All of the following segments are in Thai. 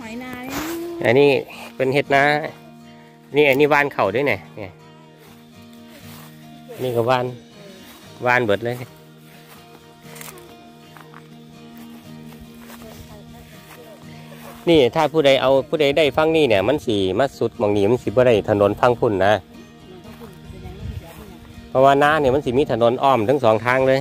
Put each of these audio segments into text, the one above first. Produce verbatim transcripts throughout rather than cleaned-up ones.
อยนาอันนี้เป็นเห็ดนานี่อันนี้วานเข่าด้วยเนี่ยเนี่ยนี่ก็วานวานเบิดเลยนี่ถ้าผู้ใดเอาผู้ใดได้ฟังนี่เนี่ยมันสีมัดสุดมองนี่มันสีบ่ได้ถนนพังพุ่นนะเพราะว่าน้าเนี่ยมันสีมีถนนอ้อมทั้งสองทางเลย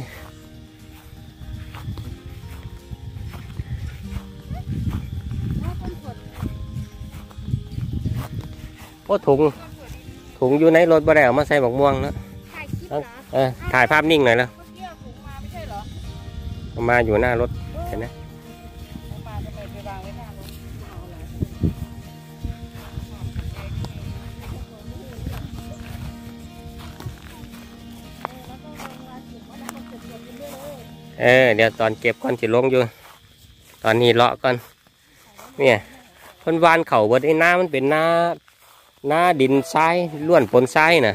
โอ้ถุงถุงอยู่ในรถบ่ได้เอามาใส่หมกม่วงนะเออถ่ายภาพนิ่งหน่อยแล้วมาอยู่หน้ารถเห็นไหมเออเดี๋ยวตอนเก็บก่อนสิลงอยู่ตอนนี้เลาะก่อนเนี่ยคนวานเข่าเบิดไอ้น้ามันเป็นน้าน้าดินทรายล้วนปนทรายนะ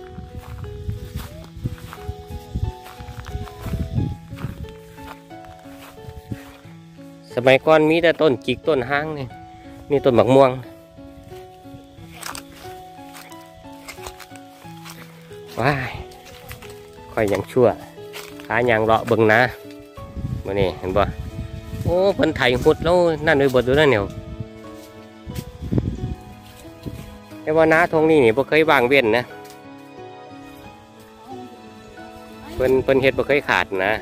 สมัยก่อนมีแต่ต้นจิกต้นห้างนี่นี่ต้นมะม่วงว้ายค่อยยังชั่วขายังเลาะเบิ่งนะมานี่เห็นบ่โอ้เพิ่นไถหุดแล้วนั่นด้วยบดดูนั่นเนี่ยแต่ว่าน้าทงนี่นี่บ่เคยวางเว้นนะเพิ่นเพิ่นเฮ็ดบ่เคยขาดนะ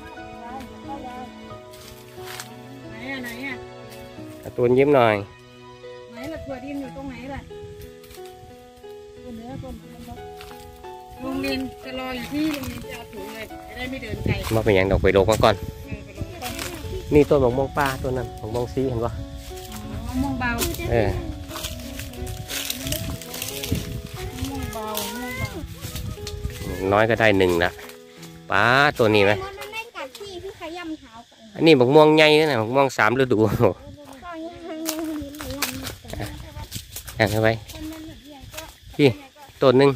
ตัวยิ้มหน่อยไหนล่ะตัวดินอยู่ตรงไหนล่ะตัวเนื้อตัวลุงดินจะรออยู่ที่ลุงดินจะเอาถุงเลยจะได้ไม่เดินไกลมาเป็นอย่างดอกไปลงมาก่อนนี่ต้นมะม่วงป้าต้นนั้นมะม่วงซีเห็นปะมะม่วงเบาเออน้อยก็ได้หนึ่งนะป้าตัวนี้ไหมอันนี้มะม่วงใหญ่นะมะม่วงสามฤดูอย่างไรพี่ต้นหนึ่ง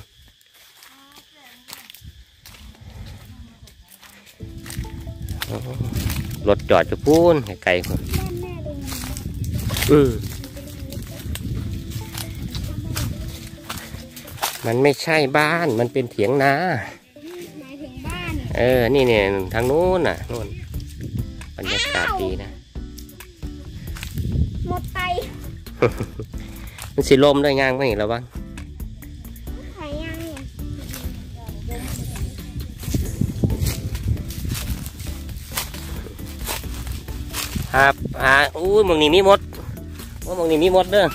รถจอดจะปูนไกลคนอืมมันไม่ใช่บ้านมันเป็นเถียงนาหมายถึงบ้านเออนี่เนี่ยทางนู้นน่ะนู้นบรรยากาศดีนะหมดไตมันสีลมด้วยงางไม่เห็นหรอบ้างครับอ่าอู้มึงนี่มีมดว่ามึงนี่มีมดเด้อ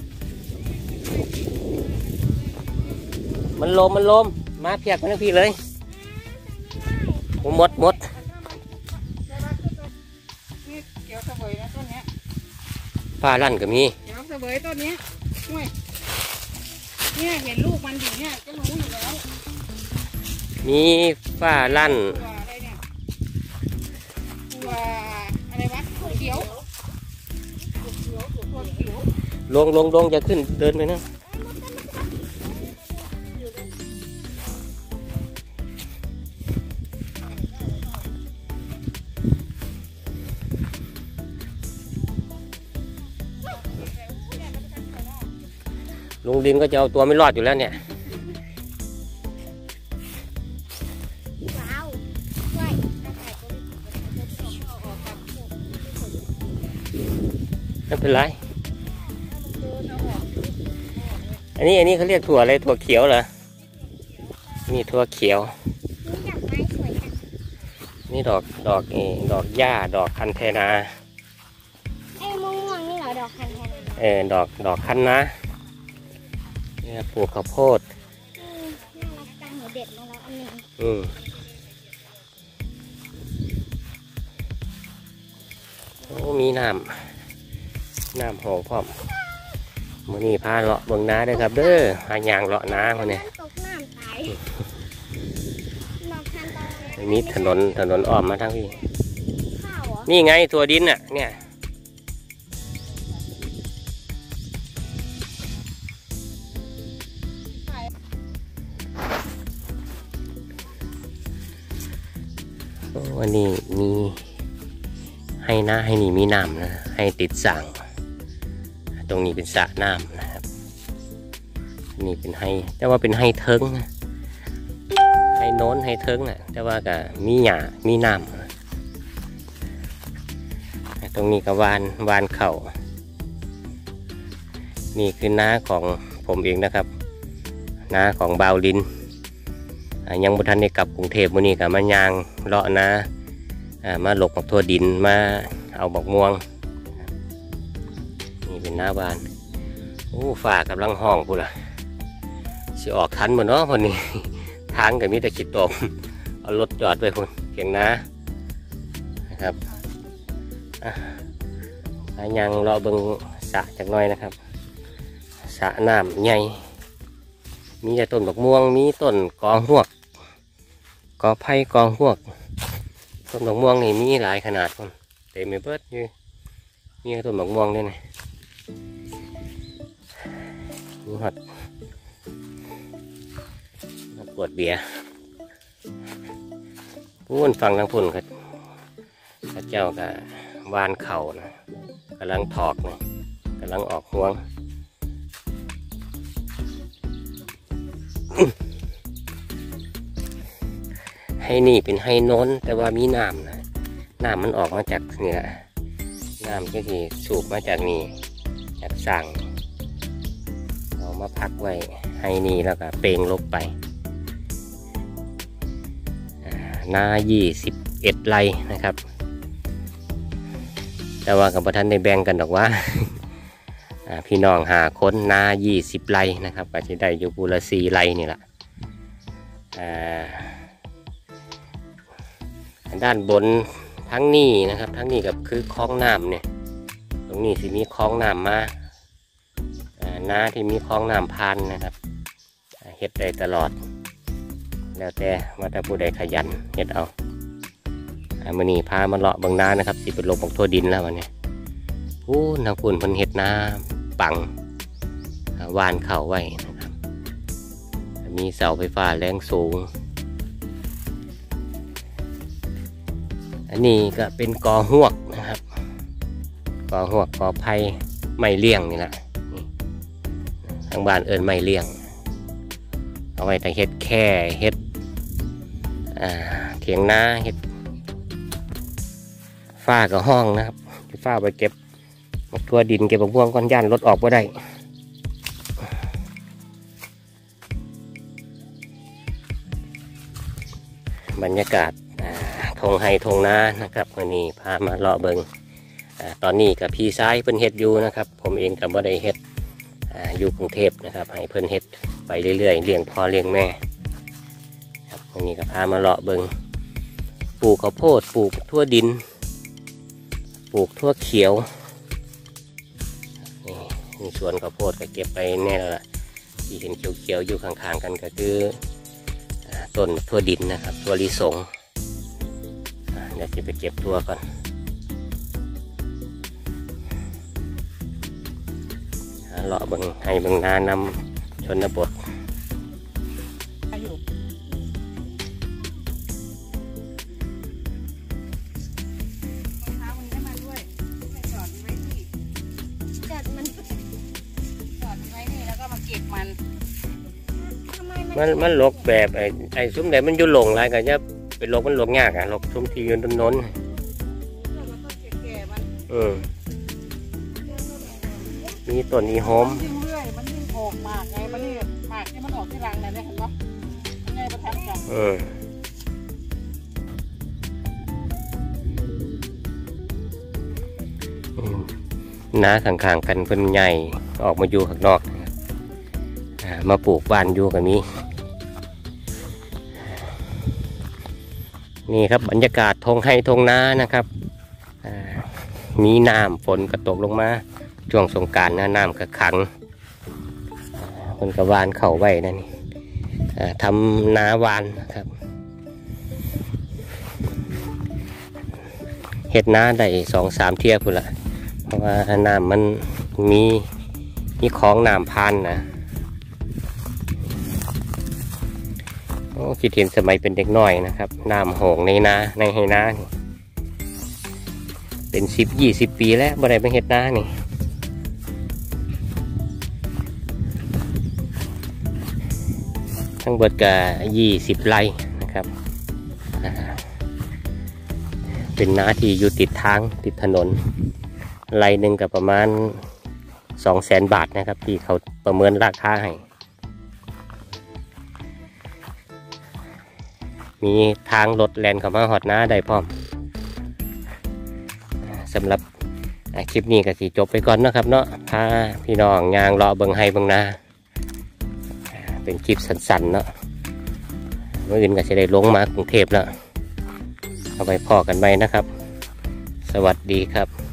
มันลมมันลมมาเพียกมันพี่เลยมดมดเกี่ยวเสวยนะต้นนี้ปลาลั่นก็มีเกี่ยวเสวยต้นนี้ห่วยเนี่ยเห็นลูกมันอยู่เนี่ยก็รู้อยู่แล้วมีปลาลั่นลงลงลงจะขึ้นเดินไปนะลุงดินก็จะเอาตัวไม่รอดอยู่แล้วเนี่ยไม่เป็นไรอันนี้อันนี้เขาเรียกถั่วอะไรถั่วเขียวเหรอนี่ถั่วเขียวนี่ดอกดอกเอดอกหญ้าดอกคันเทนาไอ้ม่วงนี่เหรอดอกคันเทนาเออดอกดอกคันนะเนี่ยปลูกข้าวโพดน่ารักจังหนูเด็ดมาแล้วอันนึงอืมโอ้มีน้ำน้ำหอมพร้อมมื่อนี้พาเลาะเบิ่งน้าได้ครับเด้อพายางเลาะน้าคนนี้มีถนนถนนอ้อมมาทั้งพี่นี่ไงตัวดินอ่ะเนี่ยวันนี้มีให้น้าให้นี่มีน้ำนะให้ติดสั่งตรงนี้เป็นสระน้ำนะครับนี่เป็นไฮแต่ว่าเป็นไฮเทิงนะไฮโน้นไฮเทิงอ่ะแต่ว่าก็มีหญ้ามีน้ำตรงนี้ก็วานวานเข่านี่คือน้าของผมเองนะครับน้าของบาวลินยังบุทันได้กลับกรุงเทพมื้อนี้กับมายางเลาะนะมาหลบบักทั่วดินมาเอาบักม่วงนี่เป็นหน้าบ้านโอ้ฝ่ากำลังห้องพูดละสิออกทันหมดเนาะคนนี้ทางกับมีแต่ขีดตมเอารถจอดไปคุณเพียงนะนะครับยังเลาะเบิ่งสระจักหน่อยนะครับสระน้ำใหญ่มีแต่ต้นบักม่วงมีต้นกองหวกกอไผ่กองหวกต้นบักม่วงนี่มีหลายขนาดคนเต็มไปเบิดอยู่มีต้นบักม่วงด้วยนะมีหอดปวดเบียร์พูนฟังทั้งพุ่นครับพระเจ้ากับวานเข่านะกำลังถอกนะกำลังออกห่วงให้นี่เป็นให้โน้นแต่ว่ามีน้ำนะน้ำมันออกมาจากนี่แหละน้ำก็คือสูบมาจากนี่จากสั่งเอามาพักไว้ให้นี่แล้วก็เปลงลบไปนายี่สิบเอ็ดไร่นะครับแต่ว่ากับท่านได้แบ่งกันหรอกว่าพี่น้องหาคนนายี่สิบไร่นะครับก็จะได้อยู่ปูละสี่ไร่นี่แหละด้านบนทั้งนี้นะครับทั้งนี้กับคือคลองน้ำเนี่ยตรงนี้สิมีคลองน้ำมาน้าที่มีคลองน้ำพันนะครับเฮ็ดได้ตลอดแล้วแต่ว่าถ้าผู้ใดขยันเฮ็ดเอามื้อนี้พามาเลาะบางนานะครับสิเป็นลมของทั่วดินแล้ววันนี้โอ้นักปุ่นเพิ่นเฮ็ดน้ำปังวานเข่าไว้นะครับมีเสาไฟฟ้าแรงสูงอันนี้ก็เป็นกอหวกนะครับกอหวกกอไผ่ไม้เลี้ยงนี่แหละทางบ้านเอิ้นไม้เลี้ยงเอาไว้แต่เฮ็ดแค่เฮ็ดเถียงนาเฮ็ดฝ้ากับห้องนะครับฝ้าไปเก็บทั่วดินเก็บบักม่วงก้อนย่านรถออกบ่ได้บรรยากาศทงไฮทงนานะครับวันนี้พามาเลาะเบิงตอนนี้กับพี่ซ้ายเพิ่นเฮ็ดอยู่นะครับผมเองกับบ่ได้เฮ็ดอยู่กรุงเทพนะครับให้เพิ่นเฮ็ดไปเรื่อยๆเลี้ยงพ่อเลี้ยงแม่ครับวันนี้ก็พามาเลาะเบิงปลูกข้าวโพดปลูกทั่วดินปลูกทั่วเขียวนี่มีสวนข้าวโพดก็เก็บไปแน่แล้วล่ะที่เห็นเขียวๆอยู่ข้างๆกันก็คือต้นทั่วดินนะครับทั่วลิสงเดี๋ยวจะไปเก็บทั่วก่อนเลาะเบิงให้เบิงนานำชนบทมันมันหลกแบบไอ้ไอ้ซุ้มไหนมันอยู่หลงอะไรกันจะเป็นหลกมันหลกยากอ่ะหลกซุ้มที่ยืนต้นน้นอืมมีต้นอีหอมยิ่งเรื่อยมันยิ่งโผล่หมากไงมันนี่หมากที่มันออกที่รังเนี่ยเห็นปะมันไงประทับกันอืมน้าข้างๆกันเป็นใหญ่ออกมาอยู่ข้างนอกมาปลูกบ้านอยู่กันนี้นี่ครับบรรยากาศทงไฮทงนานะครับมีน้ำฝนกระตกลงมาช่วงสงกรานต์น้ำกระขังคนกระวานเข่าไว้นั่นนี่ทำนาวานครับเฮ็ดนาได้สองสามเที่ยวพุ่นละเพราะว่าน้ำมันมีมีคลองน้ำพันนะโอ้คิดเห็นสมัยเป็นเด็กน้อยนะครับน้ำโหงในนาในไฮนานี่เป็นสิบยี่สิบปีแล้วบ่ได้ไปเฮ็ดนานี่ทั้งเบิดก็ยี่สิบไร่นะครับเป็นนาที่อยู่ติดทางติดถนนไร่หนึ่งกับประมาณสองแสนบาทนะครับที่เขาประเมินราคาให้มีทางรถแลนเข้ามาหอดนาได้พร้อมสำหรับคลิปนี้ก็สิจบไปก่อนนะครับเนาะพาพี่น้องยางรอเบิงไฮเบิงนาเป็นคลิปสั้นๆเนาะเมื่ออื่นก็จะได้ลงมากรุงเทพแล้วเอาไปพอกันไปนะครับสวัสดีครับ